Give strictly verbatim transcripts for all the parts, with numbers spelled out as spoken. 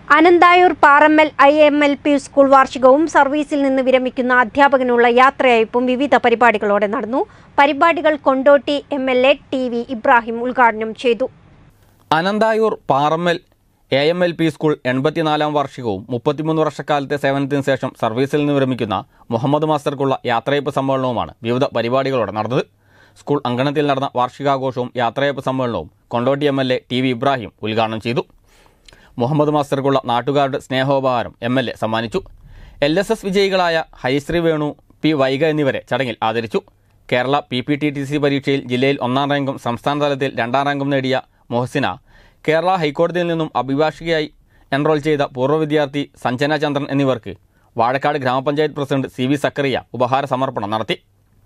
Ananthayur Parammal I M L P school വാർഷികവും സർവീസിൽ നിന്ന് വിരമിക്കുന്ന അധ്യാപകനുള്ള യാത്രയയപ്പും വിവിധ പരിപാടികളോടെ നടന്നു. പരിപാടികൾ Kondotty M L A T V Ibrahim ഉദ്ഘാടനം ചെയ്തു. Ananthayur Parammal A M L P school എൺപത്തിനാലാം വാർഷികവും മുപ്പത്തിമൂന്ന് വർഷക്കാലത്തെ സേവനത്തിന് ശേഷം സർവീസിൽ നിന്ന് വിരമിക്കുന്ന മുഹമ്മദ് മാസ്റ്റർക്കുള്ള യാത്രയയപ്പ് സമ്മേളനവുമാണ് വിവിധ പരിപാടികളോടെ നടന്നത്. സ്കൂൾ അങ്കണത്തിൽ നടന്ന വാർഷികാഘോഷവും യാത്രയയപ്പ് സമ്മേളനവും Kondotty M L A T V Ibrahim ഉദ്ഘാടനം ചെയ്തു. മുഹമ്മദ് മാസ്റ്റർക്കുള്ള നാട്ടുകാരുടെ സ്നേഹോപഹാരം എം എൽ എ സമ്മാനിച്ചു. എൽ എസ് എസ് വിജയികളായ ഹരിശ്രീ വേണു, പി വൈഗ എന്നിവരെ ചടങ്ങിൽ ആദരിച്ചു. Kerala P P T T C പരീക്ഷയിൽ ജില്ലയിൽ ഒന്നാം റാങ്കും സംസ്ഥാന തലത്തിൽ രണ്ടാം റാങ്കും നേടിയ മൊഹസിന, കേരള ഹൈക്കോടതിയിൽ നിന്നും അഭിഭാഷകയായി എൻറോൾ ചെയ്ത പൂർവ്വ വിദ്യാർത്ഥി സഞ്ജന ചന്ദ്രൻ എന്നിവർക്ക് വാഴക്കാട് ഗ്രാമപഞ്ചായത്ത് പ്രസിഡന്റ് സി വി സക്കറിയ ഉപഹാര സമർപ്പണം നടത്തി.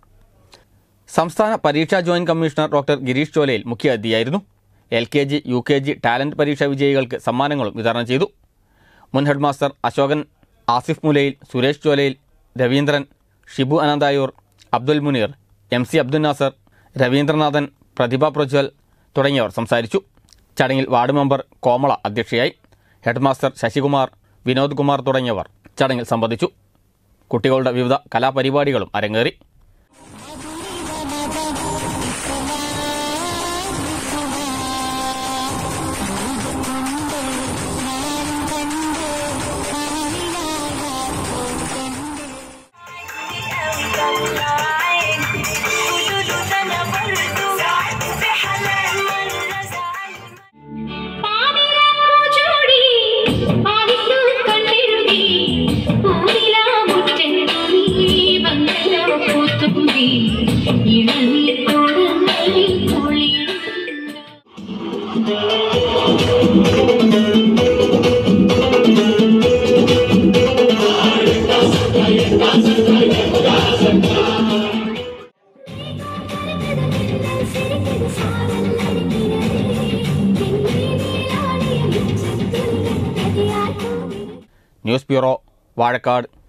സംസ്ഥാന പരീക്ഷാ joint commissioner doctor Girish Cholayil മുഖ്യാതിഥിയായിരുന്നു. L K G U K G talent പരീക്ഷാ വിജയികൾക്ക് സമ്മാനങ്ങളും വിതരണം ചെയ്തു. മുൻ head master Ashokan, Asif Mulayil, Suresh Cholayil, Raveendran, Shibu Ananthayur, Abdul Muneer, M C Abdul Nasar, Raveendranathan, Prathibha Prajwal തുടങ്ങിയവർ സംസാരിച്ചു. ചടങ്ങിൽ വാർഡ് മെമ്പർ കോമള അധ്യക്ഷയായി. ഹെഡ് മാസ്റ്റർ ശശികുമാർ, വിനോദ് കുമാർ തുടങ്ങിയവർ ചടങ്ങിൽ സംബന്ധിച്ചു. കുട്ടികളുടെ വിവിധ കലാപരിപാടികളും അരങ്ങേറി. News bureau, Vazhakkad.